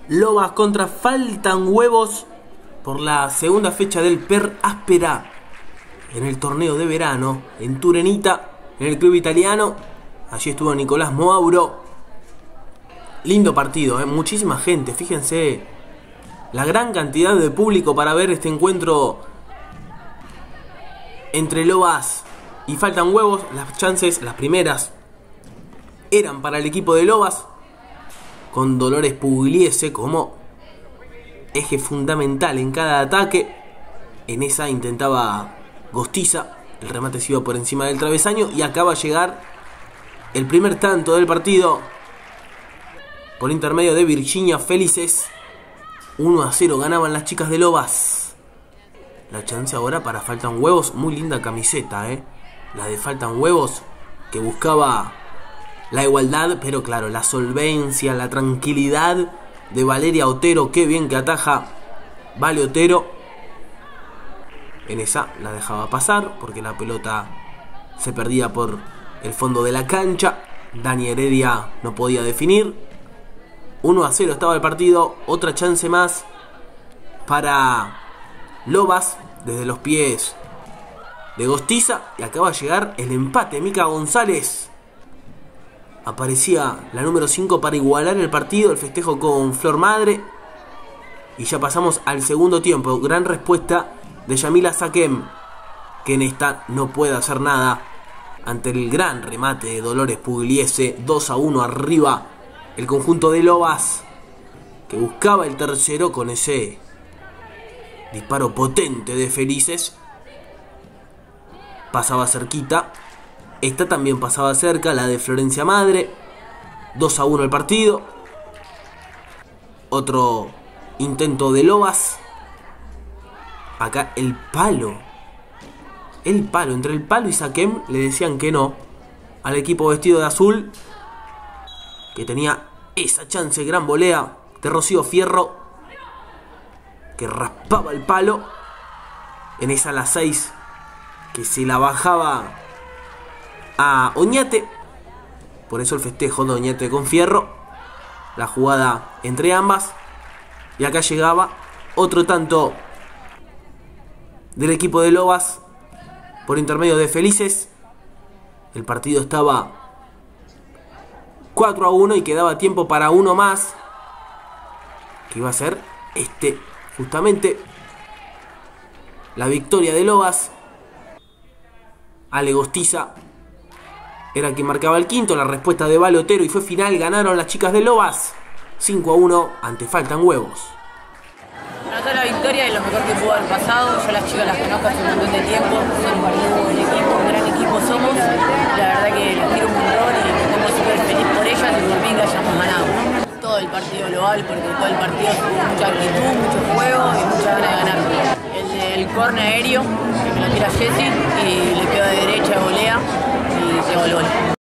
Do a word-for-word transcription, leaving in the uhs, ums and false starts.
Lobas contra Faltan Huevos por la segunda fecha del Per Aspera en el torneo de verano en Turenita, en el club italiano. Allí estuvo Nicolás Moauro. Lindo partido, ¿eh? Muchísima gente. Fíjense la gran cantidad de público para ver este encuentro entre Lobas y Faltan Huevos. Las chances, las primeras, eran para el equipo de Lobas, con Dolores Pugliese como eje fundamental en cada ataque. En esa intentaba Gostiza, el remate se iba por encima del travesaño y acaba de llegar el primer tanto del partido por intermedio de Virginia Felices. Uno a cero ganaban las chicas de Lobas. La chance ahora para Faltan Huevos. Muy linda camiseta, ¿eh? La de Faltan Huevos, que buscaba la igualdad, pero claro, la solvencia, la tranquilidad de Valeria Otero. Qué bien que ataja Vale Otero. En esa la dejaba pasar porque la pelota se perdía por el fondo de la cancha. Dani Heredia no podía definir. uno a cero estaba el partido. Otra chance más para Lobas desde los pies de Gostiza. Y acaba de llegar el empate. Mica González. Aparecía la número cinco para igualar el partido. El festejo con Flor Madre. Y ya pasamos al segundo tiempo. Gran respuesta de Yamila Saquem, que en esta no puede hacer nada ante el gran remate de Dolores Pugliese. dos a uno arriba el conjunto de Lobas, que buscaba el tercero con ese disparo potente de Felices. Pasaba cerquita. Esta también pasaba cerca, la de Florencia Madre. dos a uno el partido. Otro intento de Lobas. Acá el palo. El palo. Entre el palo y Saquem le decían que no al equipo vestido de azul, que tenía esa chance. Gran volea de Rocío Fierro, que raspaba el palo. En esa la seis, que se la bajaba a Oñate. Por eso el festejo de Oñate con Fierro. La jugada entre ambas. Y acá llegaba otro tanto del equipo de Lobas por intermedio de Felices. El partido estaba cuatro a uno y quedaba tiempo para uno más, que iba a ser este, justamente la victoria de Lobas. Ale Gostiza era quien marcaba el quinto. La respuesta de Vale Otero y fue final. Ganaron las chicas de Lobas cinco a uno ante Faltan Huevos. Anotó la victoria y lo mejor que pudo haber pasado. Yo las chicas las conozco hace un montón de tiempo. Son un buen equipo, un gran equipo somos. La verdad que las quiero un montón y estamos súper felices por ellas y por mí que hayamos ganado. Todo el partido loable, porque todo el partido tuvo mucha actitud, mucho juego y mucha ganas de ganar. El del córner aéreo, que me lo tira Jessy y le queda de derecha, volea y se voló.